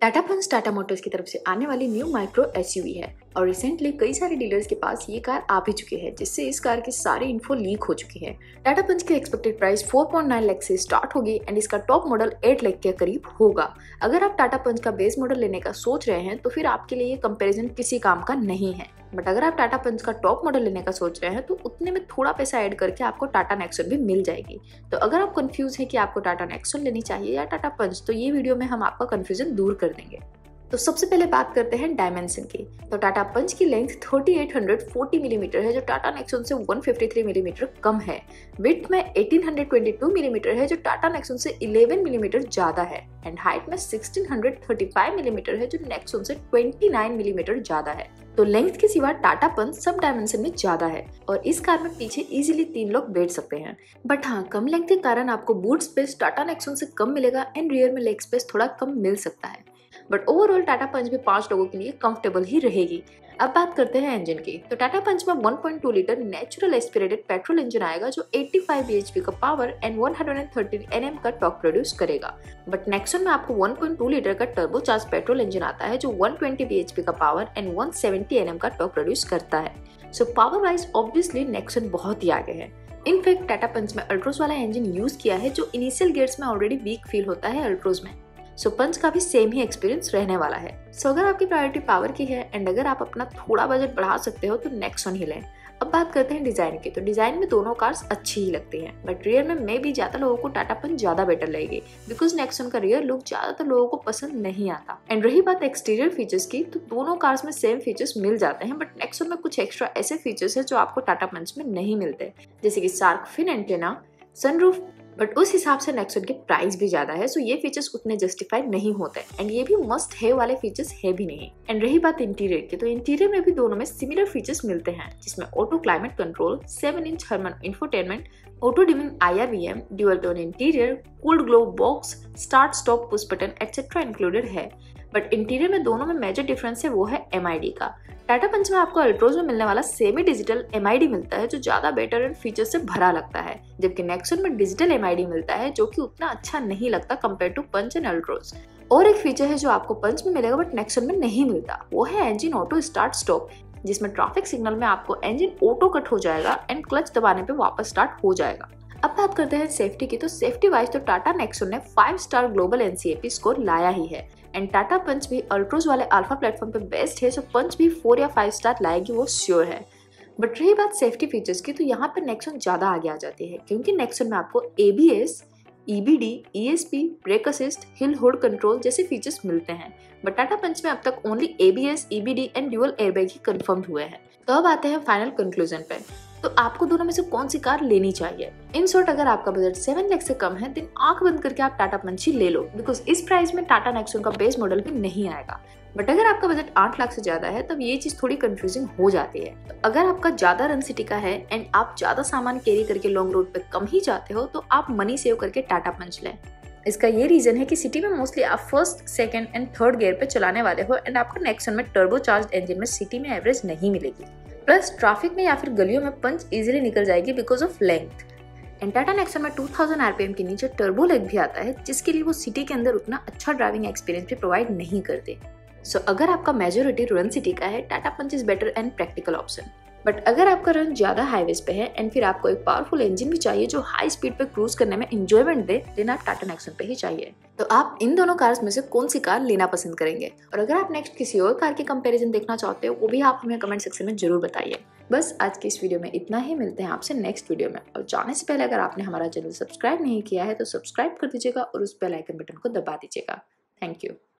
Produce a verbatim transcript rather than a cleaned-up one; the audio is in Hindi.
टाटा पंच टाटा मोटर्स की तरफ से आने वाली न्यू माइक्रो एसयूवी है और रिसेंटली कई सारे डीलर्स के पास ये कार आ भी चुकी है, जिससे इस कार की सारी इन्फो लीक हो चुकी है। टाटा पंच की एक्सपेक्टेड प्राइस चार पॉइंट नौ लाख से स्टार्ट होगी एंड इसका टॉप मॉडल आठ लाख के करीब होगा। अगर आप टाटा पंच का बेस मॉडल लेने का सोच रहे हैं तो फिर आपके लिए ये कंपैरिजन किसी काम का नहीं है। बट अगर आप टाटा पंच का टॉप मॉडल लेने का सोच रहे हैं तो उतने में थोड़ा पैसा ऐड करके आपको टाटा नेक्सॉन भी मिल जाएगी। तो अगर आप कंफ्यूज है कि आपको टाटा नेक्सॉन लेनी चाहिए या टाटा पंच, तो ये वीडियो में हम आपका कंफ्यूजन दूर कर देंगे। तो सबसे पहले बात करते हैं डायमेंशन की। तो टाटा पंच की लेंथ अड़तीस सौ चालीस मिलीमीटर है, जो टाटा नेक्सॉन से एक सौ तिरेपन मिलीमीटर कम है। विड्थ में अठारह सौ बाईस मिलीमीटर है, जो टाटा नेक्सॉन से ग्यारह मिलीमीटर ज्यादा है। एंड हाइट में सोलह सौ पैंतीस मिलीमीटर है, जो नेक्सॉन से उनतीस मिलीमीटर ज्यादा है। तो लेंथ के सिवा टाटा पंच सब डायमेंशन में ज्यादा है और इस कार में पीछे इजीली तीन लोग बैठ सकते हैं। बट हाँ, कम लेंथ के कारण आपको बूट स्पेस टाटा नेक्सॉन से कम मिलेगा एंड रियर में लेग स्पेस थोड़ा कम मिल सकता है। बट ओवरऑल टाटा पंच भी पांच लोगों के लिए कंफर्टेबल ही रहेगी। अब बात करते हैं इंजन की। तो टाटा पंच में एक पॉइंट दो litre natural aspirated petrol engine आएगा, जो पचासी बीएचपी का पावर एंड एक सौ तेरह एनएम का टॉर्क प्रोड्यूस करेगा। बट नेक्सॉन में आपको एक पॉइंट दो लीटर का टर्बोचार्ज पेट्रोल इंजन आता है, जो एक सौ बीस बीएचपी का पावर एंड एक सौ सत्तर एनएम का टॉर्क प्रोड्यूस करता है। So power wise obviously Nexon बहुत ही आगे है। इनफैक्ट टाटा पंच में अल्ट्रोज वाला इंजन यूज किया है, जो इनिशियल गियर्स में ऑलरेडी वीक फील होता है अल्ट्रोज में। सो so, पंच का भी सेम ही एक्सपीरियंस रहने वाला है। सो so, अगर आपकी प्रायोरिटी पावर की है एंड अगर आप अपना थोड़ा बजट बढ़ा सकते हो तो नेक्सॉन ही लें। अब बात करते हैं डिजाइन की। तो डिजाइन में दोनों कार्स अच्छी ही लगती हैं, बट रियर में मे भी ज्यादा लोगों को टाटा पंच ज्यादा बेटर लगेगी, बिकॉज नेक्सॉन का रियर लुक ज्यादातर लोगों को पसंद नहीं आता। एंड रही बात एक्सटीरियर फीचर्स की, तो दोनों कार्स में सेम फीचर्स मिल जाते हैं, बट नेक्सॉन में कुछ एक्स्ट्रा ऐसे फीचर्स है जो आपको टाटा पंच में नहीं मिलते, जैसे कि shark fin antenna, sunroof. But उस हिसाब से नेक्सॉन की प्राइस भी ज्यादा है, सो ये फीचर्स उतने जस्टिफाई नहीं होते एंड ये भी मस्ट है वाले फीचर्स है भी नहीं। एंड रही बात इंटीरियर की, तो इंटीरियर में भी दोनों में सिमिलर फीचर्स मिलते हैं, जिसमें auto climate control, seven inch Harman infotainment, auto dimming IRVM, dual tone interior, cooled glow box, start stop push button etcetera included है। बट इंटीरियर में दोनों में मेजर डिफरेंस है, वो है एमआईडी का। टाटा पंच में आपको अल्ट्रोज में मिलने वाला सेमी डिजिटल एमआईडी मिलता है, जो ज्यादा बेटर एंड फीचर से भरा लगता है, जबकि नेक्सॉन में डिजिटल एमआईडी मिलता है, जो कि उतना अच्छा नहीं लगता compare to Punch and Altroz. और एक फीचर है जो आपको पंच में मिलेगा बट नेक्सॉन में नहीं मिलता, वो है इंजन ऑटो स्टार्ट स्टॉप, जिसमें ट्रैफिक सिग्नल में आपको इंजन ऑटो कट हो जाएगा एंड क्लच दबाने पे वापस स्टार्ट हो जाएगा। अब बात करते हैं सेफ्टी की। तो सेफ्टी वाइज तो टाटा नेक्सॉन ने five star global NCAP score लाया ही है एंड टाटा पंच भी अल्ट्रोज वाले अल्फा प्लेटफॉर्म पे बेस्ट है, सो पंच भी फोर या फाइव स्टार लाएगी, वो श्योर है। बट रही बात सेफ्टी फीचर्स की, तो यहाँ पे नेक्सॉन ज्यादा आगे आ जाती है, क्योंकि नेक्सॉन में आपको ABS, EBD, ESP, brake assist, hill hold control जैसे फीचर्स मिलते हैं। बट टाटा पंच में अब तक only ABS, EBD and dual airbag ही कंफर्म हुए हैं। तो अब आते हैं फाइनल कंक्लूजन पे। तो आपको दोनों में से कौन सी कार लेनी चाहिए? इन शॉर्ट, अगर आपका बजट सेवन लाख से कम है देन आंख बंद करके आप टाटा पंच ही ले लो, बिकॉज इस प्राइस में टाटा नेक्सॉन का बेस मॉडल भी नहीं आएगा। बट अगर आपका बजट आठ लाख से ज्यादा है तब ये चीज थोड़ी कंफ्यूजिंग हो जाती है। तो अगर आपका ज्यादा रन सिटी का है एंड आप ज्यादा सामान कैरी करके लॉन्ग रूट पे कम ही जाते हो, तो आप मनी सेव करके टाटा पंच लें। इसका ये रीजन है कि सिटी में मोस्टली आप first, second and third gear पे चलाने वाले हो एंड आपको नेक्सॉन में टर्बोचार्ज्ड इंजन में सिटी में एवरेज नहीं मिलेगी। प्लस ट्रैफिक में या फिर गलियों में पंच इजीली निकल जाएगी because of length. And Tata Nexon में दो हज़ार आरपीएम के नीचे टर्बो लेग भी आता है, जिसके लिए वो सिटी के अंदर उतना अच्छा ड्राइविंग एक्सपीरियंस भी प्रोवाइड नहीं करते। सो so, अगर आपका मेजोरिटी रन सिटी का है, Tata Punch is better and practical option. But अगर आपका रन ज्यादा हाईवेज पे है एंड फिर आपको एक पावरफुल इंजन भी चाहिए जो हाई स्पीड पे क्रूज करने में एंजॉयमेंट दे, देन आप टाटा नेक्सॉन पे ही चाहिए। तो आप इन दोनों कार्स में से कौन सी कार लेना पसंद करेंगे? और अगर आप नेक्स्ट किसी और कार की कंपैरिजन देखना चाहते हो, वो भी आप हमें कमेंट सेक्शन में जरूर बताइए। बस आज की इस वीडियो में इतना ही, मिलते हैं आपसे नेक्स्ट वीडियो में। और जाने से पहले अगर आपने हमारा चैनल सब्सक्राइब नहीं किया है तो सब्सक्राइब कर दीजिएगा और उस बेल आइकन बटन को दबा दीजिएगा। Thank you.